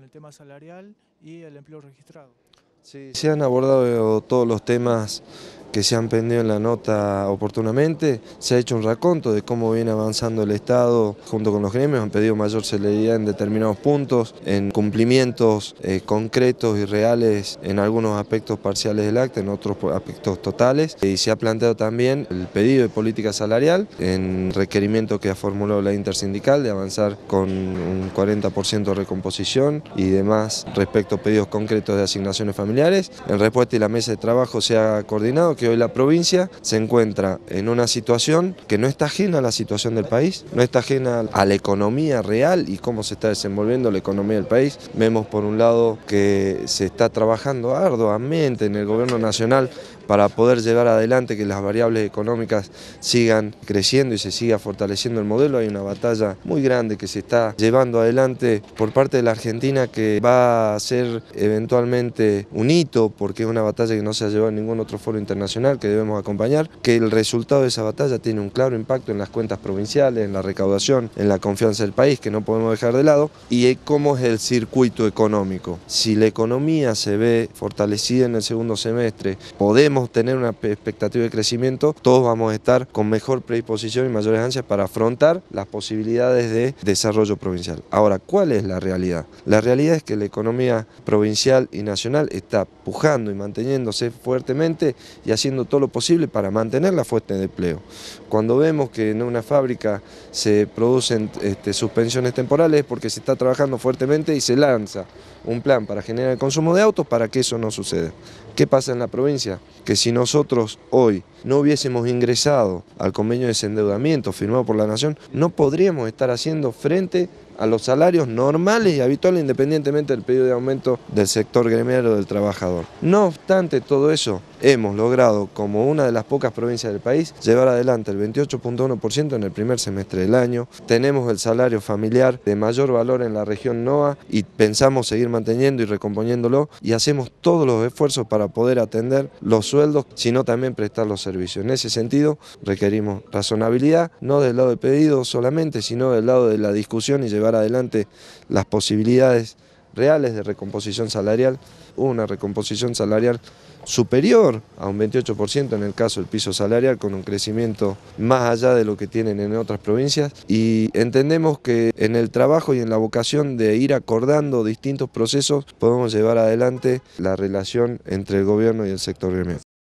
con el tema salarial y el empleo registrado. Sí, se han abordado todos los temas que se han pendido en la nota oportunamente, se ha hecho un raconto de cómo viene avanzando el Estado junto con los gremios, han pedido mayor celeridad en determinados puntos, en cumplimientos concretos y reales en algunos aspectos parciales del acta, en otros aspectos totales, y se ha planteado también el pedido de política salarial, en requerimiento que ha formulado la intersindical de avanzar con un 40% de recomposición y demás respecto a pedidos concretos de asignaciones familiares. En respuesta, y la mesa de trabajo se ha coordinado que hoy la provincia se encuentra en una situación que no está ajena a la situación del país, no está ajena a la economía real y cómo se está desenvolviendo la economía del país. Vemos por un lado que se está trabajando arduamente en el gobierno nacional para poder llevar adelante que las variables económicas sigan creciendo y se siga fortaleciendo el modelo. Hay una batalla muy grande que se está llevando adelante por parte de la Argentina que va a ser eventualmente un hito, porque es una batalla que no se ha llevado en ningún otro foro internacional que debemos acompañar, que el resultado de esa batalla tiene un claro impacto en las cuentas provinciales, en la recaudación, en la confianza del país, que no podemos dejar de lado, y cómo es el circuito económico. Si la economía se ve fortalecida en el segundo semestre, podemos tener una expectativa de crecimiento, todos vamos a estar con mejor predisposición y mayores ansias para afrontar las posibilidades de desarrollo provincial. Ahora, ¿cuál es la realidad? La realidad es que la economía provincial y nacional está pujando y manteniéndose fuertemente y haciendo todo lo posible para mantener la fuente de empleo. Cuando vemos que en una fábrica se producen suspensiones temporales es porque se está trabajando fuertemente y se lanza un plan para generar el consumo de autos para que eso no suceda. ¿Qué pasa en la provincia? Que si nosotros hoy no hubiésemos ingresado al convenio de desendeudamiento firmado por la Nación, no podríamos estar haciendo frente a los salarios normales y habituales independientemente del pedido de aumento del sector gremial o del trabajador. No obstante todo eso, hemos logrado, como una de las pocas provincias del país, llevar adelante el 28.1% en el primer semestre del año. Tenemos el salario familiar de mayor valor en la región NOA y pensamos seguir manteniendo y recomponiéndolo y hacemos todos los esfuerzos para poder atender los sueldos, sino también prestar los servicios. En ese sentido, requerimos razonabilidad, no del lado del pedido solamente, sino del lado de la discusión y llevar adelante las posibilidades reales de recomposición salarial, una recomposición salarial superior a un 28% en el caso del piso salarial, con un crecimiento más allá de lo que tienen en otras provincias, y entendemos que en el trabajo y en la vocación de ir acordando distintos procesos podemos llevar adelante la relación entre el gobierno y el sector gremial.